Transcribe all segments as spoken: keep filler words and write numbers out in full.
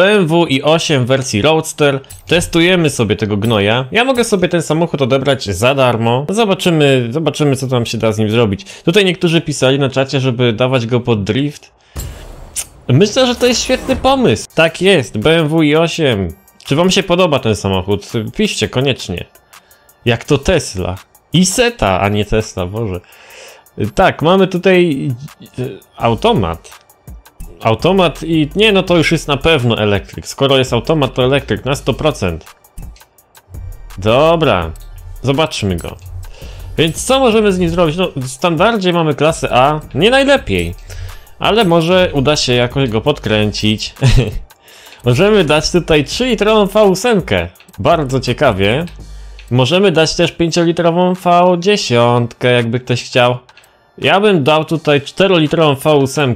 B M W i osiem w wersji Roadster. Testujemy sobie tego gnoja. Ja mogę sobie ten samochód odebrać za darmo. Zobaczymy, zobaczymy co tam się da z nim zrobić. Tutaj niektórzy pisali na czacie, żeby dawać go pod drift. Myślę, że to jest świetny pomysł. Tak jest, B M W i osiem. Czy wam się podoba ten samochód? Piszcie koniecznie. Jak to Tesla. Isetta, a nie Tesla, Boże. Tak, mamy tutaj automat. Automat i... nie, no to już jest na pewno elektryk. Skoro jest automat, to elektryk na sto procent. Dobra, zobaczmy go. Więc co możemy z nim zrobić? No, w standardzie mamy klasę A, nie najlepiej. Ale może uda się jakoś go podkręcić. Możemy dać tutaj trzy litrową V osiem. Bardzo ciekawie. Możemy dać też pięć litrową V dziesięć, jakby ktoś chciał. Ja bym dał tutaj cztery litrową V osiem.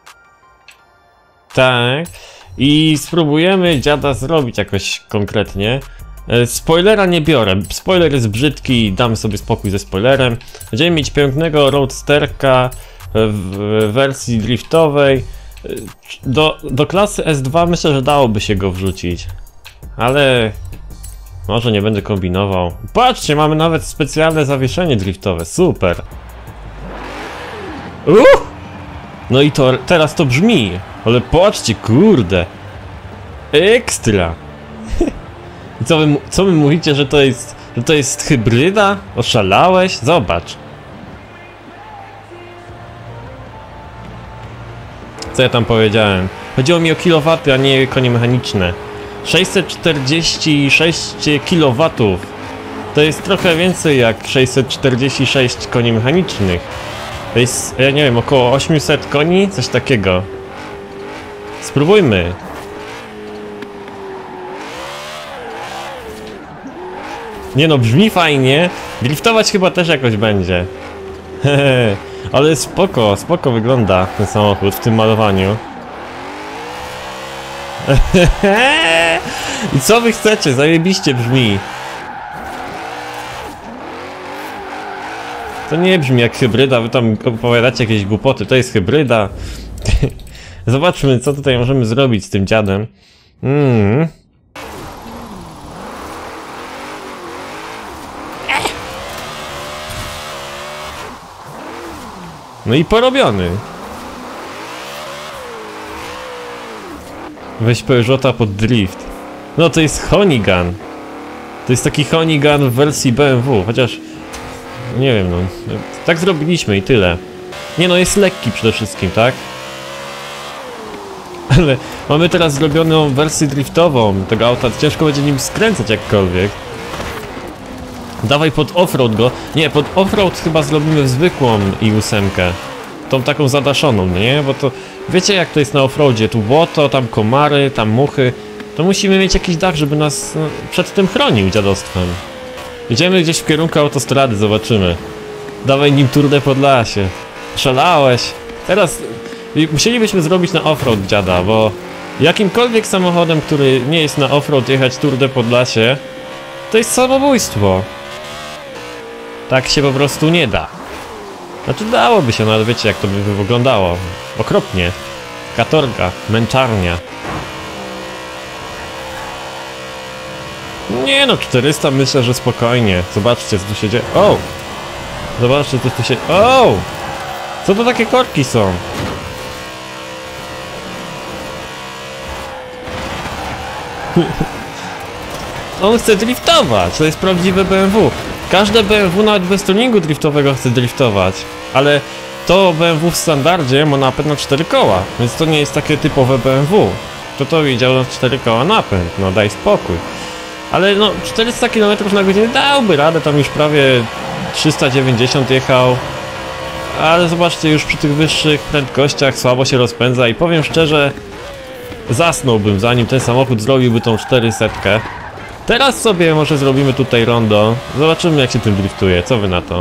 Tak. I spróbujemy dziada zrobić jakoś konkretnie. Spoilera nie biorę. Spoiler jest brzydki, damy sobie spokój ze spoilerem. Będziemy mieć pięknego roadsterka w wersji driftowej. Do, do klasy S dwa myślę, że dałoby się go wrzucić. Ale może nie będę kombinował. Patrzcie, mamy nawet specjalne zawieszenie driftowe. Super. Uh! No i to teraz to brzmi. Ale patrzcie, kurde. Ekstra. I co wy, co wy mówicie, że to jest, że to jest hybryda? Oszalałeś? Zobacz. Co ja tam powiedziałem? Chodziło mi o kilowaty, a nie konie mechaniczne. sześćset czterdzieści sześć kilowatów. To jest trochę więcej jak sześćset czterdzieści sześć koni mechanicznych. To jest, ja nie wiem, około osiemset koni? Coś takiego. Spróbujmy. Nie no, brzmi fajnie. Driftować chyba też jakoś będzie. Hehe. Ale spoko, spoko wygląda ten samochód w tym malowaniu. I co wy chcecie? Zajebiście brzmi. To nie brzmi jak hybryda, wy tam opowiadacie jakieś głupoty, to jest hybryda. Zobaczmy, co tutaj możemy zrobić z tym dziadem. Mm. No i porobiony. Weź Peugeota pod drift. No to jest Honeyghan. To jest taki Honeyghan w wersji B M W, chociaż... nie wiem, no... tak zrobiliśmy i tyle. Nie no, jest lekki przede wszystkim, tak? Ale mamy teraz zrobioną wersję driftową tego auta, ciężko będzie nim skręcać jakkolwiek. Dawaj pod offroad go. Nie, pod offroad chyba zrobimy w zwykłą i osiem. Tą taką zadaszoną, nie? Bo to... wiecie jak to jest na offroadzie? Tu błoto, tam komary, tam muchy. To musimy mieć jakiś dach, żeby nas no, przed tym chronił dziadostwem. Idziemy gdzieś w kierunku autostrady, zobaczymy. Dawaj nim Tour de Podlasie. Szalałeś. Teraz musielibyśmy zrobić na offroad dziada, bo jakimkolwiek samochodem, który nie jest na offroad jechać Tour de Podlasie, to jest samobójstwo. Tak się po prostu nie da. Znaczy dałoby się, no ale wiecie jak to by wyglądało. Okropnie. Katorga, męczarnia. Nie no, czterysta myślę, że spokojnie. Zobaczcie co tu się dzieje. O! Zobaczcie co tu się... O! Co to takie korki są? On chce driftować, to jest prawdziwe B M W. Każde B M W nawet bez tuningu driftowego chce driftować. Ale to B M W w standardzie ma napęd na cztery koła, więc to nie jest takie typowe B M W. Kto to widział na cztery koła napęd? No daj spokój. Ale no czterysta kilometrów na godzinę dałby radę, tam już prawie trzysta dziewięćdziesiąt jechał. Ale zobaczcie, już przy tych wyższych prędkościach słabo się rozpędza i powiem szczerze, zasnąłbym zanim ten samochód zrobiłby tą czterysetkę. Teraz sobie może zrobimy tutaj rondo. Zobaczymy jak się tym driftuje, co wy na to?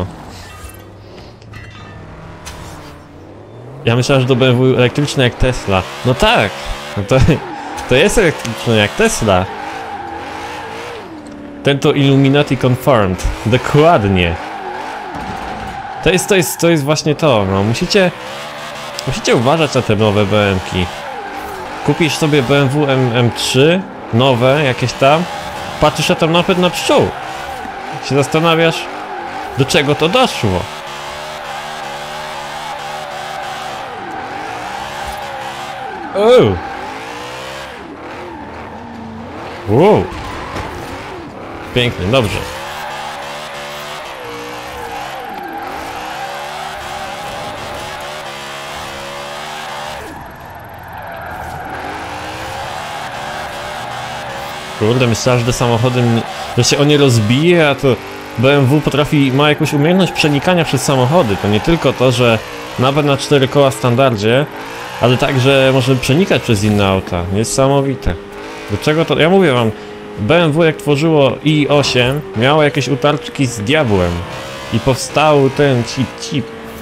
Ja myślałem, że to B M W elektryczne jak Tesla. No tak, no to, to jest elektryczne jak Tesla. Ten to Illuminati confirmed. Dokładnie. To jest, to jest, to jest właśnie to, no musicie... Musicie uważać na te nowe B M ki. kupisz sobie B M W M trzy, nowe jakieś tam, patrzysz, a tam napęd na pszczół. Się zastanawiasz, do czego to doszło. O! Wow. Pięknie, dobrze. Kurde, myślałem, że te samochody, że się o nie rozbije, a to B M W potrafi, ma jakąś umiejętność przenikania przez samochody. To nie tylko to, że nawet na cztery koła w standardzie, ale także może przenikać przez inne auta. Niesamowite. Do czego to? Ja mówię wam, B M W jak tworzyło i osiem, miało jakieś utarczki z diabłem. I powstał ten chip chip.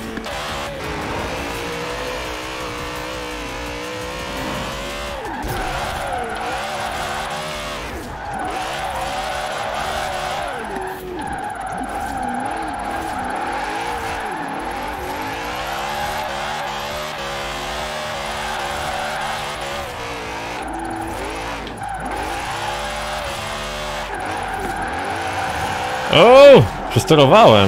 O! Przesterowałem.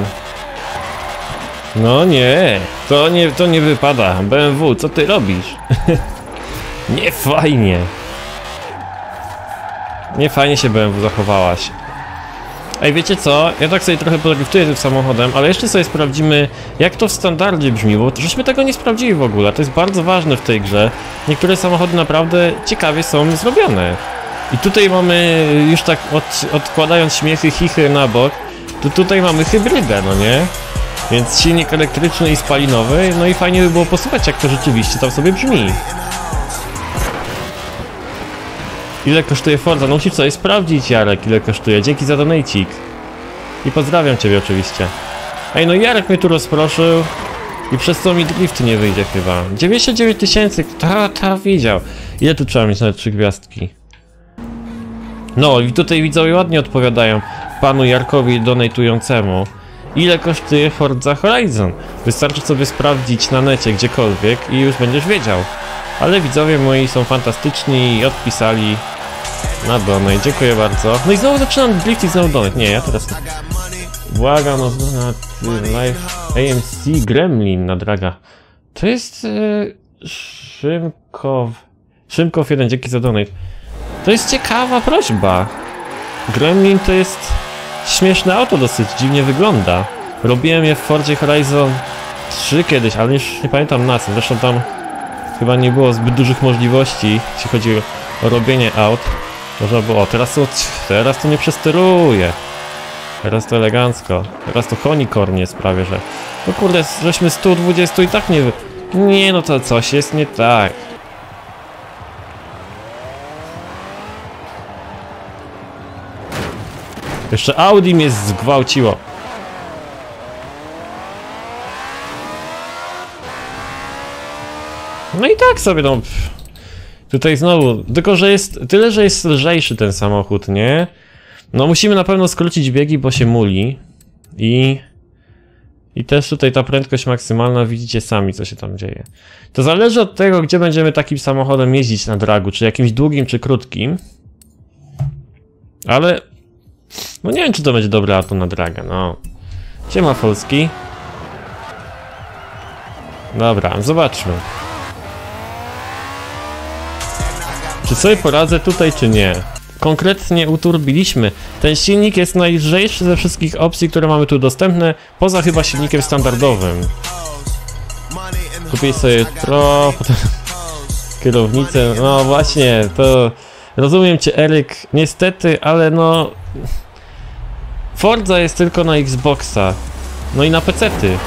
No nie, to nie, to nie wypada. B M W, co ty robisz? Nie fajnie. Nie fajnie się B M W zachowałaś. Ej, wiecie co? Ja tak sobie trochę podriftuję tym samochodem, ale jeszcze sobie sprawdzimy, jak to w standardzie brzmi, bo żeśmy tego nie sprawdzili w ogóle. To jest bardzo ważne w tej grze. Niektóre samochody naprawdę ciekawie są zrobione. I tutaj mamy, już tak od, odkładając śmiechy, chichy na bok, to tutaj mamy hybrydę, no nie? Więc silnik elektryczny i spalinowy, no i fajnie by było posłuchać, jak to rzeczywiście tam sobie brzmi. Ile kosztuje Forza? No musisz sobie sprawdzić, Jarek, ile kosztuje. Dzięki za donajcik. I pozdrawiam ciebie oczywiście. Ej, no Jarek mnie tu rozproszył i przez co mi drift nie wyjdzie chyba. dziewięćdziesiąt dziewięć tysięcy, ta, ta widział. Ile tu trzeba mieć na trzy gwiazdki? No i tutaj widzowie ładnie odpowiadają panu Jarkowi donatującemu. Ile kosztuje Forza Horizon? Wystarczy sobie sprawdzić na necie gdziekolwiek i już będziesz wiedział. Ale widzowie moi są fantastyczni i odpisali na donate. Dziękuję bardzo. No i znowu zaczynam drift i znowu donate. Nie, ja teraz... Błagam, no na live A M C Gremlin na draga. To jest... Yy, Szymkow... Szymkow jeden, dzięki za donate. To jest ciekawa prośba. Gremlin to jest śmieszne auto, dosyć dziwnie wygląda. Robiłem je w Forzie Horizon trzy kiedyś, ale już nie pamiętam na co. Zresztą tam chyba nie było zbyt dużych możliwości, jeśli chodzi o robienie aut. Można było, o teraz to, teraz to nie przesteruję. Teraz to elegancko. Teraz to Honeycorn jest prawie, że... No kurde, żeśmy sto dwadzieścia i tak nie... Nie, no to coś jest nie tak. Jeszcze Audi mnie zgwałciło. No i tak sobie, no... Tutaj znowu, tylko że jest... Tyle, że jest lżejszy ten samochód, nie? No musimy na pewno skrócić biegi, bo się muli. I... I też tutaj ta prędkość maksymalna, widzicie sami, co się tam dzieje. To zależy od tego, gdzie będziemy takim samochodem jeździć na dragu, czy jakimś długim, czy krótkim. Ale... No nie wiem, czy to będzie dobre auto na dragę, no. Siema Polski. Dobra, zobaczmy. Czy sobie poradzę tutaj, czy nie? Konkretnie uturbiliśmy. Ten silnik jest najlżejszy ze wszystkich opcji, które mamy tu dostępne, poza chyba silnikiem standardowym. Kupię sobie Pro, potem kierownicę, no właśnie, to... Rozumiem cię, Eryk, niestety, ale no... Forza jest tylko na Xboxa, no i na pecety.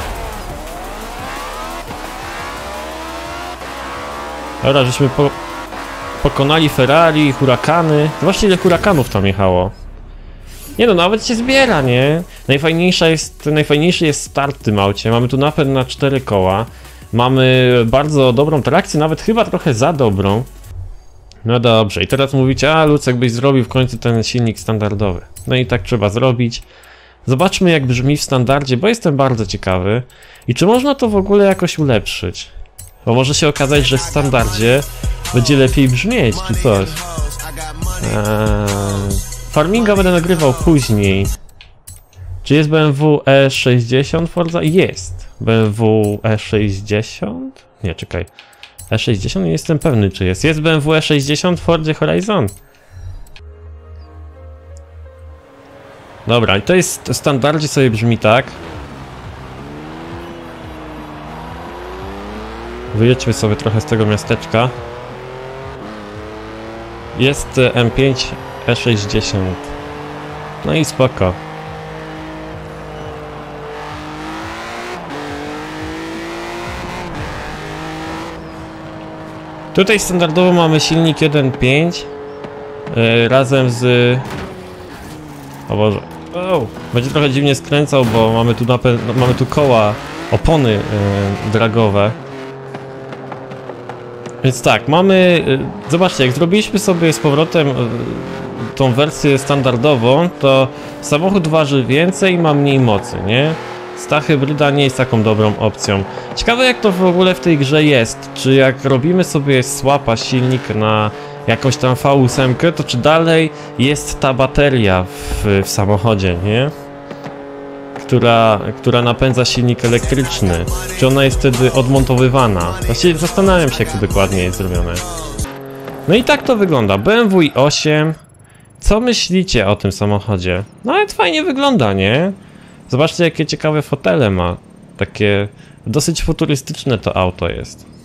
Dobra, żeśmy po... pokonali Ferrari, Huracany. Zobaczcie, ile Huracanów tam jechało. Nie no, nawet się zbiera, nie? Najfajniejsza jest, najfajniejszy jest start w tym aucie. Mamy tu napęd na cztery koła. Mamy bardzo dobrą trakcję, nawet chyba trochę za dobrą. No dobrze, i teraz mówicie, a Lucek byś zrobił w końcu ten silnik standardowy. No i tak trzeba zrobić. Zobaczmy, jak brzmi w standardzie, bo jestem bardzo ciekawy. I czy można to w ogóle jakoś ulepszyć? Bo może się okazać, że w standardzie będzie lepiej brzmieć, czy coś. Eee, farminga będę nagrywał później. Czy jest B M W E sześćdziesiąt Forza? Jest. B M W E sześćdziesiąt? Nie, czekaj. E sześćdziesiąt? Nie jestem pewny, czy jest. Jest B M W E sześćdziesiąt w Fordzie Horizon. Dobra, i to jest w standardzie sobie brzmi tak. Wyjedźmy sobie trochę z tego miasteczka. Jest M pięć E sześćdziesiąt. No i spoko. Tutaj standardowo mamy silnik jeden pięć yy, razem z... O Boże. Oh, będzie trochę dziwnie skręcał, bo mamy tu, napę... mamy tu koła, opony yy, dragowe. Więc tak, mamy... Yy, zobaczcie, jak zrobiliśmy sobie z powrotem yy, tą wersję standardową, to samochód waży więcej i ma mniej mocy, nie? Ta hybryda nie jest taką dobrą opcją. Ciekawe jak to w ogóle w tej grze jest. Czy jak robimy sobie swapa silnik na jakąś tam V osiem, to czy dalej jest ta bateria w, w samochodzie, nie? Która, która napędza silnik elektryczny. Czy ona jest wtedy odmontowywana? Właściwie zastanawiam się, jak to dokładnie jest zrobione. No i tak to wygląda. B M W i osiem. Co myślicie o tym samochodzie? Nawet fajnie wygląda, nie? Zobaczcie, jakie ciekawe fotele ma. Takie dosyć futurystyczne to auto jest.